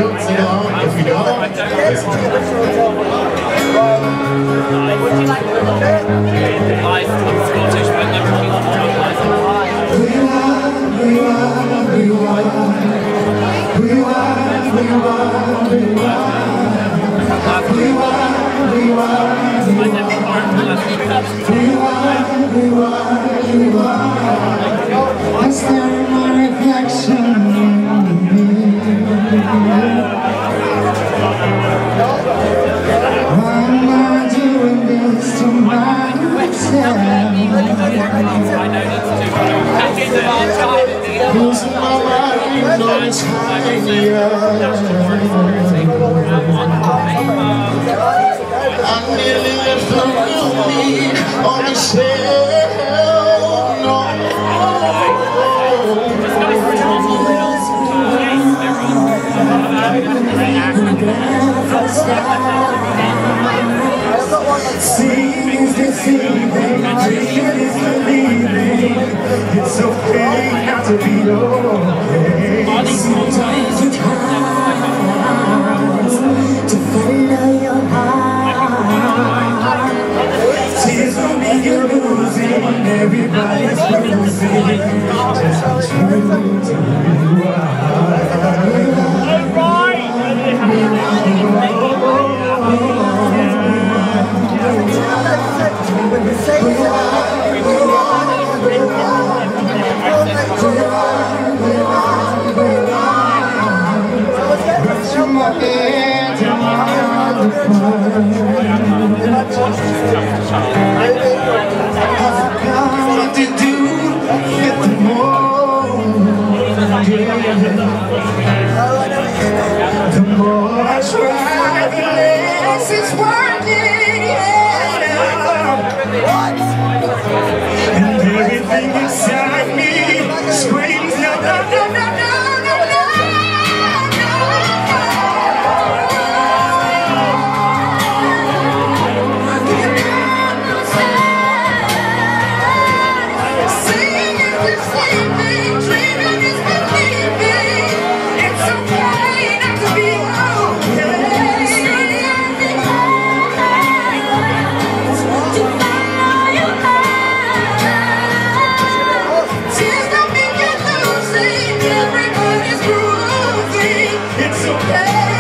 don't, sing along. If you don't, listen to it. Would you like to look at it? Live Scottish, but never been on live. Who you are, who you are, who you are. Who you are, who you are, who you are. Who you are, who you are, who you are. Who you are, who you are, who you are. I stare at my reflection in the mirror. Why am I doing this to myself? Losing my mind on tinier. I nearly left the movie on the shelf. No. Seeing is deceiving, dreaming is believing. It's okay not to be okay. Sometimes it's hard to follow your heart. Tears don't mean you're losing, everybody's losing. Just be true to who you are. The more I try, the less it's working, yeah. And everything inside me screams no, no, no, no, no, no, no, singing is sleeping, dreaming is believing. It's okay not to be okay.